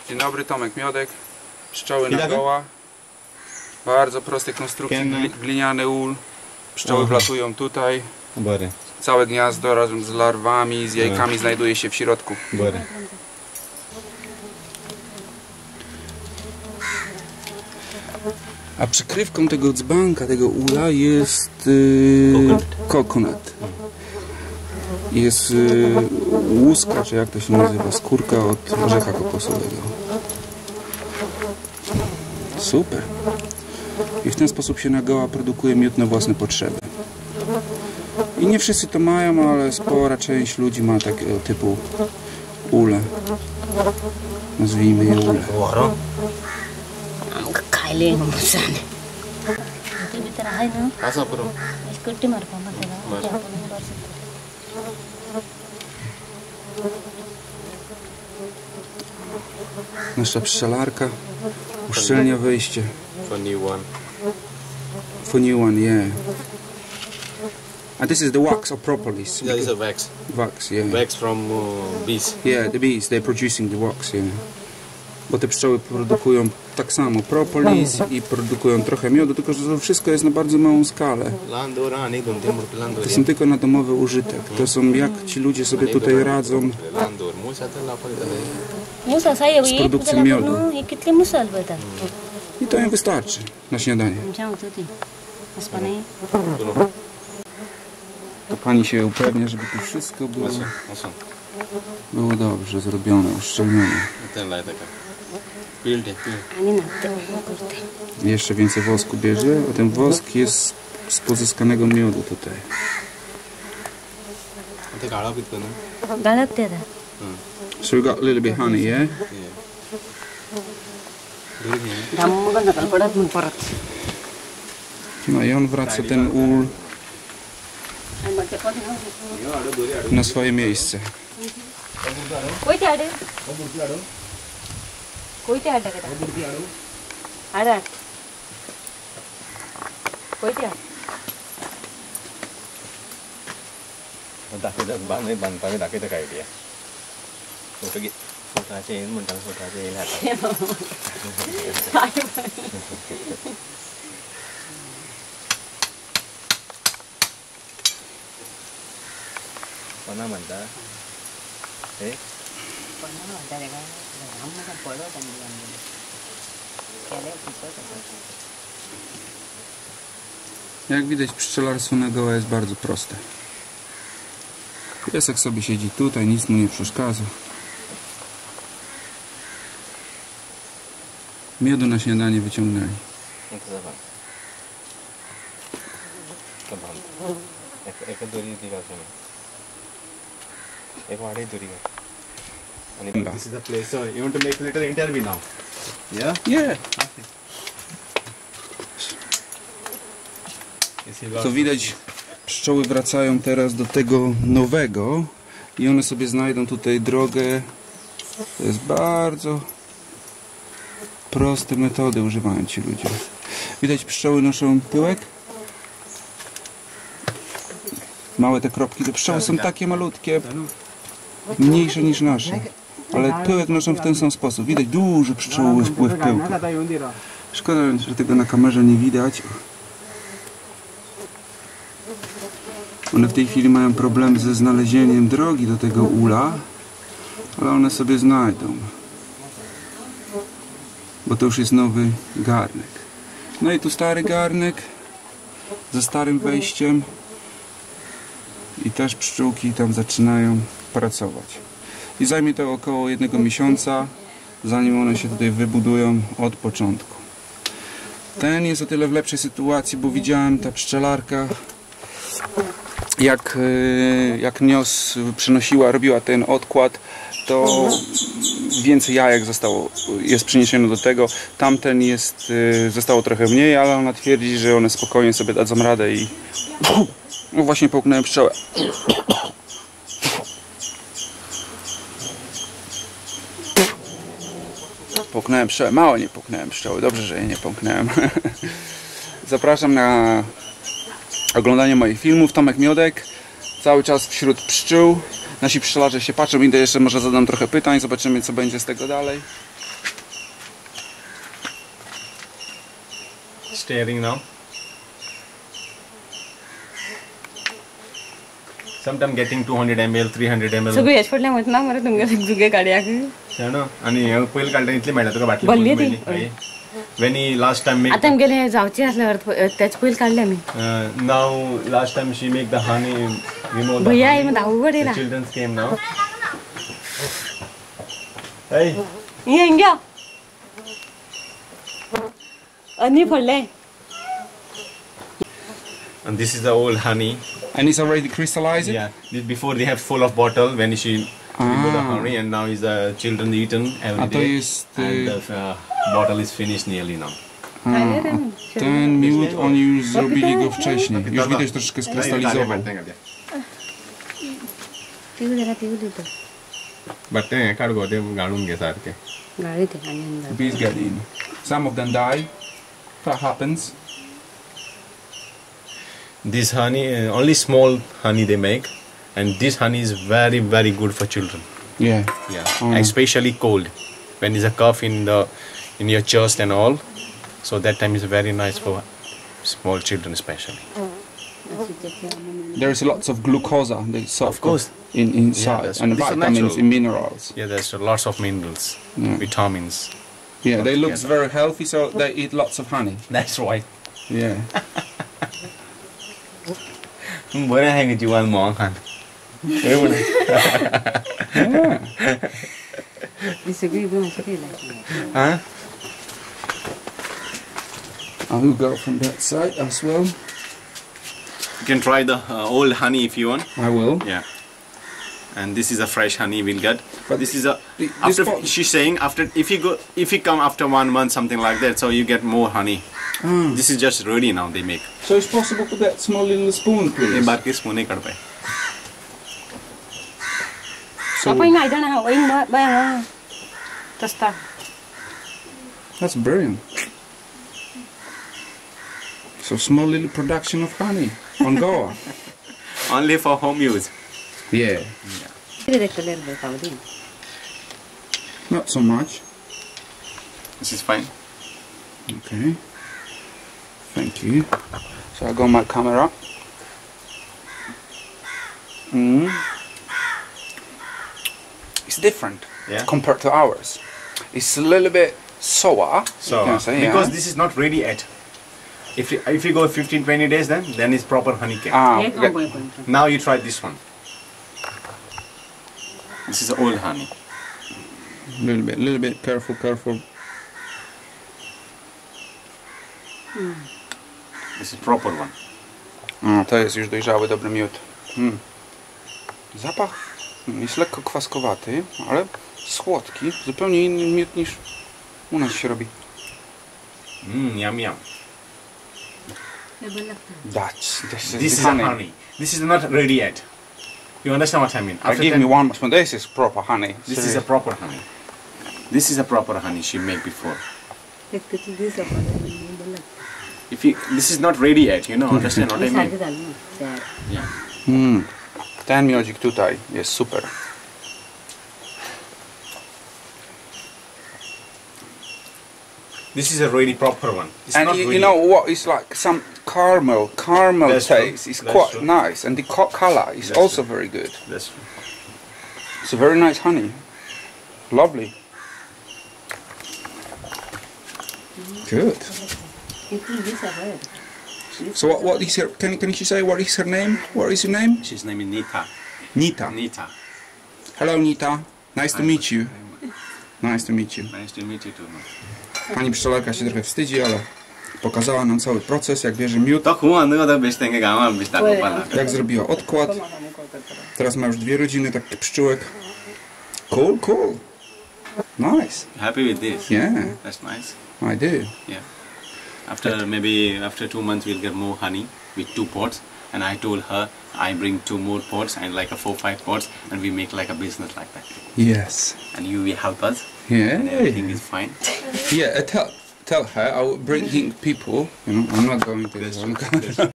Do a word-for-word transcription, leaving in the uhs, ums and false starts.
Dzień dobry, Tomek Miodek. Pszczoły na goła. Bardzo prosty konstrukcji, gliniany ul. Pszczoły wlatują tutaj. Całe gniazdo razem z larwami, z jajkami znajduje się w środku. A przykrywką tego dzbanka, tego ula jest yy, coconut. Jest yy, łuska, czy jak to się nazywa, skórka od orzecha kokosowego. Super. I w ten sposób się na goła produkuje miód na własne potrzeby. I nie wszyscy to mają, ale spora część ludzi ma takiego typu ule. Nazwijmy je ule. Nasza pszczelarka uszczelnia wejście. For new one. For new one, yeah. And this is the wax or propolis? That is a wax. Wax, yeah. Wax from uh, bees. Yeah, the bees, they're producing the wax, yeah. Bo te pszczoły produkują tak samo propolis i produkują trochę miodu, tylko że to wszystko jest na bardzo małą skalę. To są tylko na domowy użytek. To są jak ci ludzie sobie tutaj radzą z produkcją miodu. I to im wystarczy na śniadanie. To pani się upewnia, żeby tu wszystko było, było dobrze zrobione, uszczelnione. Jeszcze więcej wosku bierze, a ten wosk jest z pozyskanego miodu tutaj. So we got a little bit honey, yeah? No i on wraca ten ul na swoje miejsce. Jak widać, pszczelarstwo na goła jest bardzo proste. Piesek sobie siedzi tutaj, nic mu nie przeszkadza. Miodu na śniadanie wyciągnęli. This is the place. So you want to make a little interview now? Yeah? Yeah. To widać, pszczoły wracają teraz do tego nowego i one sobie znajdą tutaj drogę. To jest bardzo proste metody używają ci ludzie. Widać, pszczoły noszą pyłek. Małe te kropki, te pszczoły są takie malutkie, mniejsze niż nasze. Ale pyłek noszą w ten sam sposób. Widać duży pszczoły wpływ pyłka. Szkoda, że tego na kamerze nie widać. One w tej chwili mają problem ze znalezieniem drogi do tego ula, ale one sobie znajdą. Bo to już jest nowy garnek. No i tu stary garnek ze starym wejściem i też pszczółki tam zaczynają pracować. I zajmie to około jednego miesiąca, zanim one się tutaj wybudują od początku. Ten jest o tyle w lepszej sytuacji, bo widziałem, ta pszczelarka jak, jak nios przynosiła, robiła ten odkład, to więcej jajek zostało, jest przyniesione do tego. Tamten jest, zostało trochę mniej, ale ona twierdzi, że one spokojnie sobie dadzą radę i no właśnie połknąłem pszczołę. Połknąłem pszczołę, mało nie połknąłem pszczoły, dobrze, że jej nie połknąłem. Zapraszam na oglądanie moich filmów. Tomek Miodek, cały czas wśród pszczół. Nasi pszczelarze się patrzą, idę jeszcze może zadam trochę pytań, zobaczymy co będzie z tego dalej. stirring now. Sometimes getting two hundred milliliters, three hundred milliliters. सगळं याच पडल्या म्हणत ना मला तुमच्या जुगे काढ्या ना आणि पहिले काढता इतली मेळटा तुका बाटली भरली ती. when he last time make आता आमी गेले जावचे असल्यावर त्याच पहिले काढले आमी uh, now last time she make the honey, you know the भैया honey. आहे मग धावू The ना children came now. Hey, ये इंग्या आणि पडले and this is the old honey. And it's already crystallized? Yeah, this before they have full of bottle when she remove the honey, and now is the children eaten every A to day, jest, y- and the uh, bottle is finished nearly now. Ten miód oni już zrobili go wcześniej. Już widać troszkę skrystalizował. पिऊ जरा पिऊ देतो But ते काढ गो ते गाळून घे सारखे. गाडी ते आणि Bees get in. Some of them die. That happens. This honey, uh, only small honey they make, and this honey is very very good for children. Yeah. Yeah, Mm. especially cold, when there's a cough in the in your chest and all. So that time is very nice for small children especially. There is lots of glucose, the soft, Of course. in inside, Yeah, that's- and these are vitamins natural. and minerals. Yeah, there's lots of minerals, Yeah. vitamins. Yeah, they look Yeah. very healthy, so they eat lots of honey. That's right. Yeah. Bữa nay hai người chịu ăn món hả? ती सगळी घेऊन असं केलं Huh? I'll go from that side as well. You can try the uh, old honey if you want. I will. Yeah. And this is a fresh honey we'll get. But this is a the- this after pot- she's saying after if you go if you come after one month something like that, so you get more honey. Ah. This is just ready now they make. So it's possible for that small little spoon, ये please. बार के spoon नहीं कर पाए. So आपण नाही जाणार ओइन बाय तस्ता that's brilliant. So small little production of honey on Goa. Only for home use. Yeah. ते देखले रे पावदी Not so much. This is fine. Okay. Thank you. So I got my camera. Mm. It's different Yeah. compared to ours. It's a little bit sour. So you can say, yeah. because this is not ready yet. If you, if you go fifteen twenty days then then it's proper honey cake. ah, हे okay. खाऊ पण Now you try this one. This is old honey. little bit, little bit. Careful, careful. This is proper one. A, to jest już dojrzały, dobry miód. Mm. Zapach mm, jest lekko kwaskowaty, ale słodki. Zupełnie inny miód niż u nas się robi. Mmm, yum yum. That's, this is This the is a honey. honey. This is not ready yet. You understand what I mean? Uh, give ten- me one spoon. This is proper honey. This is a Serious. proper honey. This is a proper honey she made before. एक किती दिवस आपण If you, this is not ready yet, you know, understand what I सारखं mean? झालं ना तयार Yeah. Mm. Ten miodzik tutaj jest super. This is a really proper one. It's And not you, you really- know what? It's like some caramel, caramel That's true. taste. It's That's quite true. nice, and the co- color is That's also true. very good. That's It's a very nice honey. Lovely. Good. किती दिवस आहे So what? What is her? Can can you say what is her name? What is your name? She's name is Nita. Nita. Nita. Hello, Nita. Nice to meet you. Nice to meet you. Nice to meet you too. Pani pszczelarka się trochę wstydzi, ale pokazała nam cały proces, jak bierze miód, To chuan no to byś tego gama byś tak upala. jak zrobiła odkład. Teraz ma już dwie rodziny takich pszczółek. Cool, cool. Nice. Happy with this? Yeah, That's nice. I do. Yeah. After maybe after two months we'll get more honey with two pots, and I told her I bring two more pots and like a four five pots, and we make like a business like that. Yes. And you will help us, Yeah. and everything is fine. Yeah, uh, tell, tell her I will bring in people. You know, I'm not going to. That's I'm true. going That's true.